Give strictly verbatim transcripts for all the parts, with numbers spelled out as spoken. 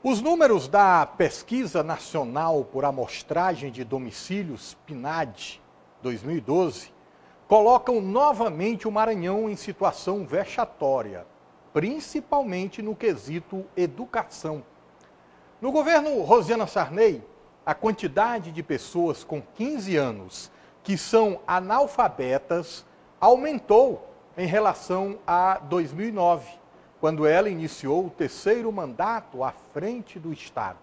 Os números da Pesquisa Nacional por Amostragem de Domicílios, PNAD, dois mil e doze, colocam novamente o Maranhão em situação vexatória, principalmente no quesito educação. No governo Rosiana Sarney, a quantidade de pessoas com quinze anos que são analfabetas aumentou em relação a dois mil e nove, quando ela iniciou o terceiro mandato à frente do Estado.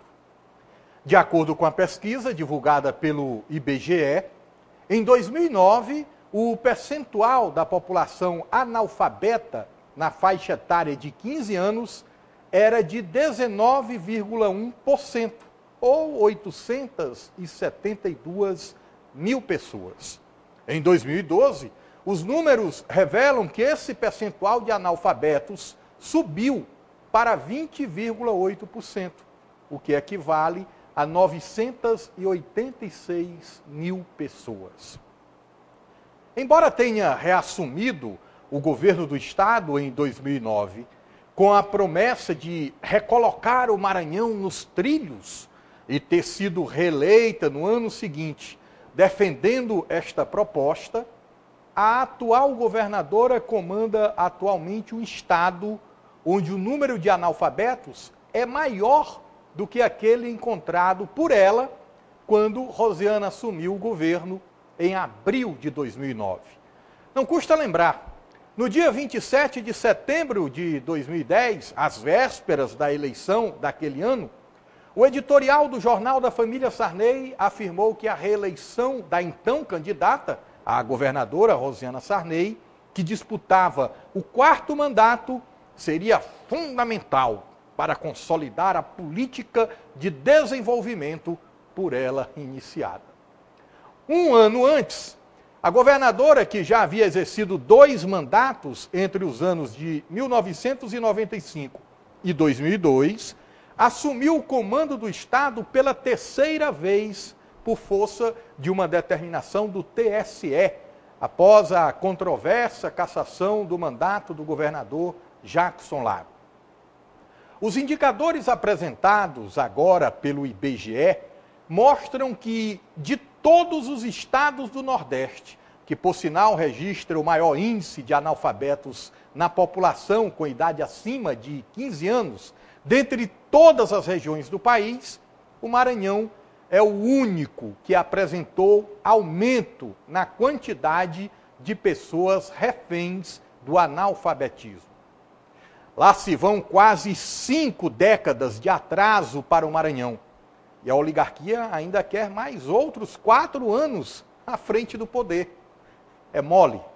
De acordo com a pesquisa divulgada pelo I B G E, em dois mil e nove, o percentual da população analfabeta na faixa etária de quinze anos era de dezenove vírgula um por cento, ou oitocentas e setenta e duas mil pessoas. Em dois mil e doze, os números revelam que esse percentual de analfabetos subiu para vinte vírgula oito por cento, o que equivale a novecentas e oitenta e seis mil pessoas. Embora tenha reassumido o governo do Estado em dois mil e nove, com a promessa de recolocar o Maranhão nos trilhos e ter sido reeleita no ano seguinte, defendendo esta proposta, a atual governadora comanda atualmente um Estado onde o número de analfabetos é maior do que aquele encontrado por ela quando Rosiana assumiu o governo em abril de dois mil e nove. Não custa lembrar, no dia vinte e sete de setembro de dois mil e dez, às vésperas da eleição daquele ano, o editorial do Jornal da Família Sarney afirmou que a reeleição da então candidata, a governadora Rosiana Sarney, que disputava o quarto mandato, seria fundamental para consolidar a política de desenvolvimento por ela iniciada. Um ano antes, a governadora, que já havia exercido dois mandatos entre os anos de mil novecentos e noventa e cinco e dois mil e dois, assumiu o comando do Estado pela terceira vez por força de uma determinação do T S E, após a controversa cassação do mandato do governador Jackson Lago. Os indicadores apresentados agora pelo I B G E mostram que, de todos os estados do Nordeste, que por sinal registra o maior índice de analfabetos na população com idade acima de quinze anos, dentre todas as regiões do país, o Maranhão é o único que apresentou aumento na quantidade de pessoas reféns do analfabetismo. Lá se vão quase cinco décadas de atraso para o Maranhão. E a oligarquia ainda quer mais outros quatro anos à frente do poder. É mole.